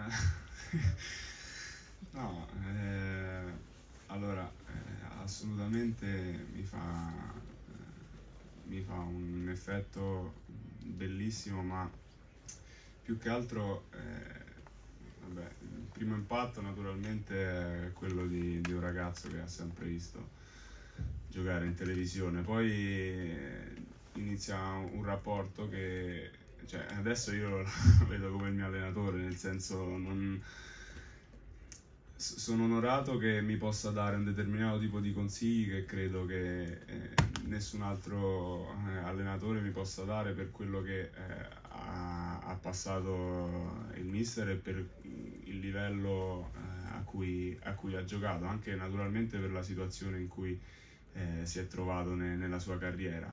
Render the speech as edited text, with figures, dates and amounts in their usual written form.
no, allora, assolutamente mi fa un effetto bellissimo, ma più che altro, vabbè, il primo impatto naturalmente è quello di un ragazzo che ha sempre visto giocare in televisione, poi inizia un rapporto che, cioè, adesso io lo vedo come il mio allenatore, nel senso non sono onorato che mi possa dare un determinato tipo di consigli che credo che nessun altro allenatore mi possa dare per quello che ha passato il mister e per il livello a cui ha giocato, anche naturalmente per la situazione in cui si è trovato nella sua carriera.